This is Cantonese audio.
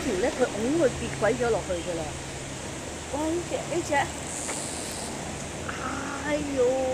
條咧，佢拱佢跌鬼咗落去㗎啦！哇！呢隻，哎呦〜